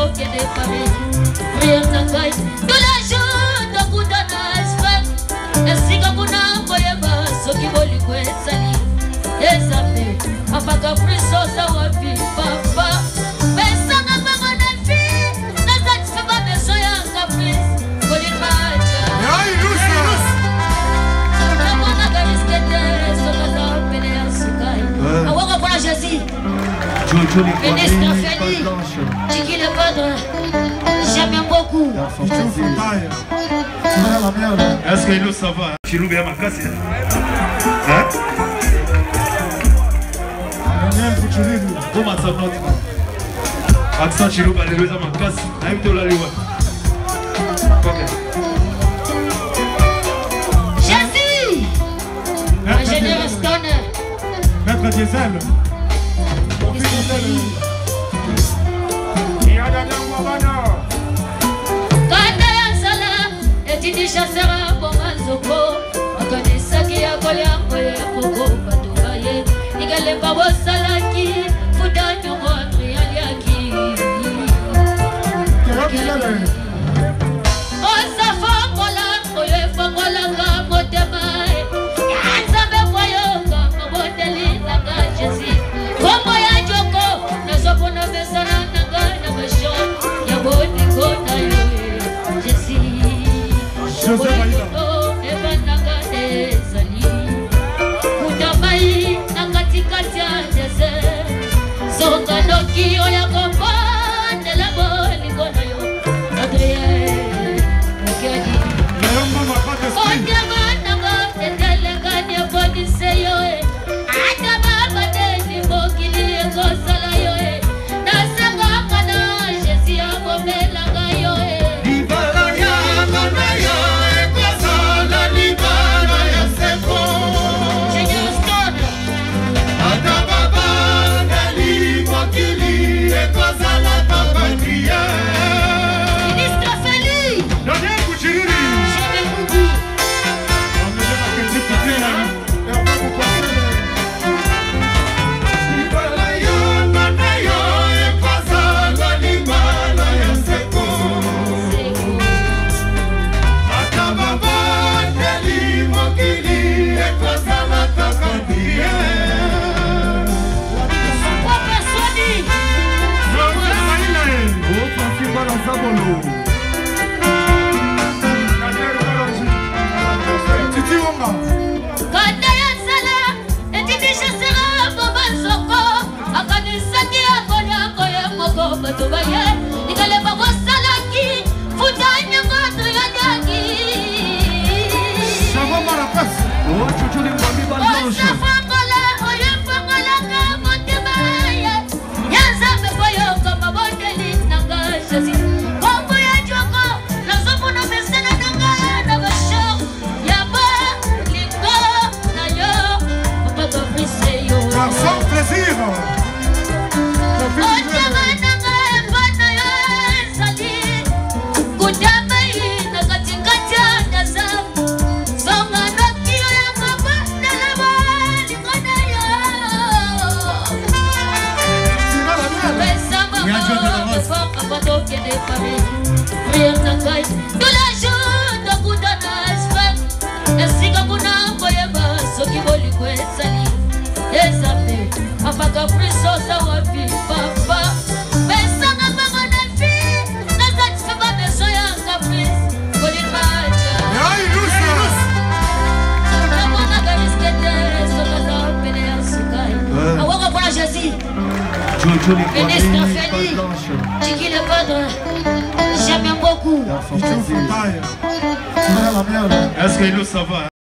qui est déparé. Prière Nangai, tout la jour, de Koudanas, frère. Ainsi que Kuna Boyaba, ce qui vole le sali. Et ça fait, papa Capriso, ça va vivre, papa. Mais ça n'a pas mon fille, n'a pas de fait pas besoin de caprice. Colin Macha. Ministre Félix, Tiki le Padre, j'aime beaucoup. Est-ce que nous ça va? Chilou bien ma casse. Hein? Comment ça va? Accent Chilou va lever ma casse. Aïe to la liwa. Jésus, ingénieur Stoner. Maître Diesel. Kanda ya sala etindi chassera bomazoko akanisa ki akolia koye koko batubaye igale babo salaki fudanyo ngondri aliaki osa fongola koye fongola ka motemae kanza be koyo ka maboteli la ka Jésus como ya joko nasopona besana nanga na basho ya boni kona yo Jésus ebananga ezali kutamai nakatikati ya desert zonga noki oya kompane la boni kona yo Adrien okedi onyama nanga etelengani eboni seyo adama badeni mokili ekosala yo nasenga kana Jésus abomelanga yo Ministre Félix, j'aime beaucoup. Kanda ya sala etindi chassera bomazoko akanisa ki akolia koye moko batubaye igale babo salaki fudanyo ngondri aliaki osa fongola oye fongola ka motemaye yanzambe koyo ka mabondeli nanga Jésus kombo ya joko nazomona mesana nanga na basho yaba lingo na yo papa Caprice yo Sans plaisir. onyama nanga ebana yo ezali kudamai na katikati ya nazamu zonga noki yo ya mabondela balingo na yo besama fort avant qui est déparé. Prière Nangai, tout la jour de Koudanas, frère. Ainsi que Kuna Boyaba, ce qui vole le sali. Et ça fait, papa Capriso, ça va vivre, papa. Mais ça n'a pas mon fille, n'a pas de fait pas besoin de caprice. Colin Macha. Jésus, ministre Félix, Tiki le Padre, j'aime beaucoup. Est-ce que nous ça va?